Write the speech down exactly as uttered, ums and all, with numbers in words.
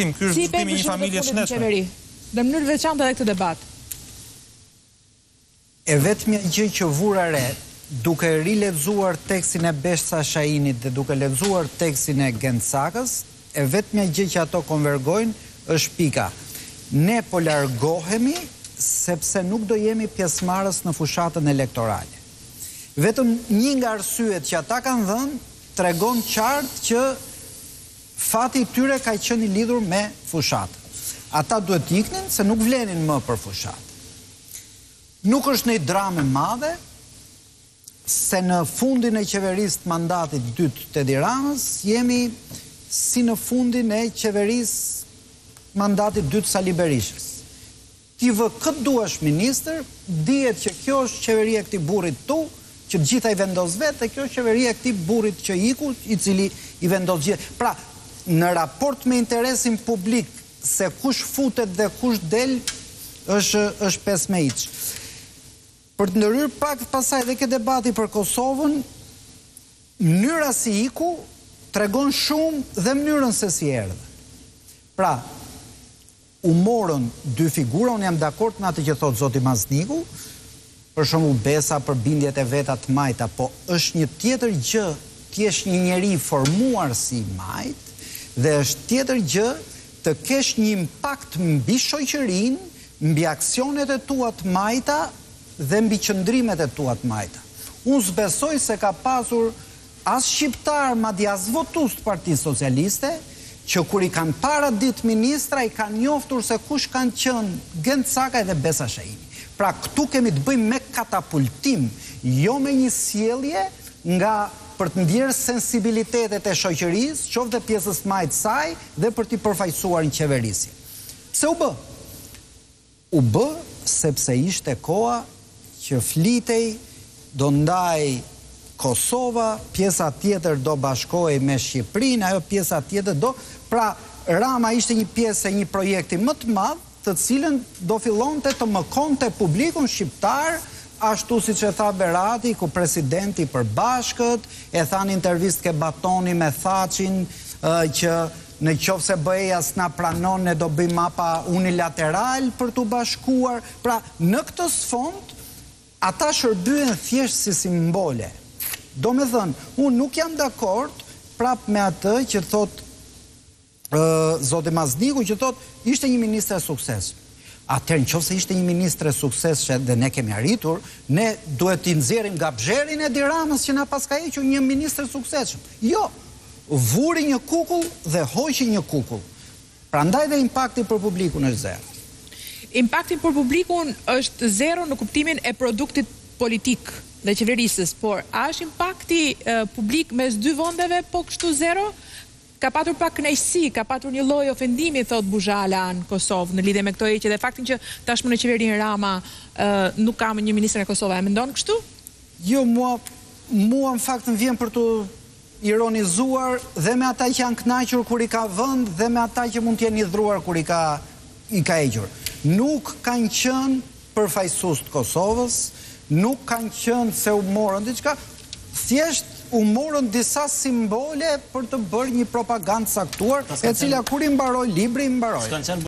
Ky është zgjidhimi i një familje shnetshme. Në mënyrë veçantë edhe këtë debat. E vetmja gjë që vura re, duke rilexuar tekstin e Beshsa Shahinit dhe duke lexuar tekstin e Gencakës, e vetmja gjë që ato konvergojnë është pika. Ne po largohemi sepse nuk do jemi pjesëmarrës në fushatën elektorale. Vetëm një nga arsyet që ata kanë dhënë tregon qartë që fati i tyre ka qenë i lidhur me fushatën. Ata duhet iknin se nuk vlenin më për fushatë. Nuk është një dramë e madhe se në fundin e qeverisë të mandatit dytë të Edi Ramës jemi si në fundin e qeverisë mandatit dytë Sali Berishës. Ti vë këtë duash ministër, dihet që kjo është qeveria e këtij burrit tu, që gjitha i vendos vetë, dhe kjo është qeveria e këtij burrit që iku, i cili i vendos gjithë. Pra, në raport me interesin publik, se kush futet dhe kush del, është, është pesë me iç. Për të ndërhyrë pak pasaj dhe këtë debati për Kosovën, mënyra si iku tregon shumë dhe mënyrën se si erdhe. Pra, u morën dy figura, unë jam dakord me atë që thotë zoti Mazniku, për shembull Besa për bindjet e veta të Majta, po është një tjetër gjë ti jesh një njeri formuar si Majt, dhe është tjetër gjë të kesh një impakt mbi shoqërinë, mbi aksionet e tua të Majta dhe mbi qëndrimet e tua të Majta. Unë s'besoj se ka pasur as shqiptar, madje as votues të Partisë Socialiste, që kur i kanë para ditë ministra, i kanë njoftur se kush kanë qenë Gencaka dhe Besa Shahini. Pra, këtu kemi të bëjmë me katapultim, jo me një sjellje nga për të ndjerë sensibilitetet e shoqërisë, qoftë dhe pjesës majtë saj, dhe për t'i përfaqësuar në qeverisje. Pse u bë? U bë sepse ishte koha që flitej do ndaj Kosova, pjesa tjetër do bashkohej me Shqipërinë, ajo pjesa tjetër do... Pra, Rama ishte një pjesë e një projekti më të madh, të cilën do fillonte të mëkonte publikun shqiptar, ashtu si që tha Berati, ku presidenti për bashkët, e tha në intervistë ke Batoni me Thacin, që në qoftë se B E A s'na pranon, ne do bëjmë mapa unilateral për t'u bashkuar. Pra, në këtë sfond, ata shërbyen thjesht si simbole. Do me thënë, unë nuk jam dakord prap me atë që thot uh, zoti Mazniku, që thot ishte një ministre suksesshëm. Atëherë, nëse ishte një ministre suksesshëm dhe ne kemi arritur, ne duhet t'i nxjerrim nga bxherin e Edi Ramës që na pas ka hequr një ministre suksesshëm. Jo, vuri një kukull dhe hoqi një kukull. Prandaj dhe impakti për publikun është zero. Impakti për publikun është zero në kuptimin e produktit politik dhe qeverisës, por a është impakti uh, publik mes dy vendeve po kështu zero? Ka patur pak kënaqësi, ka patur një lloj ofendimi, thot Buzhala në Kosovë, në lidhje me këto heqje dhe faktin që tashmë në qeverinë Rama uh, nuk ka një ministër e Kosovës. E mendon kështu? Jo, mua mua në fakt më vjen për të ironizuar dhe me ata që janë kënaqur kur i ka vënd dhe me ata që mund të jenë i dhruar kur i ka i ka hequr. Nuk kanë qenë përfaqësues të Kosovës, nuk kanë qenë se u morën diçka, thjesht u morën disa simbole për të bërë një propagandë saktuar, e cila kur i mbaroi libri i mbaroi.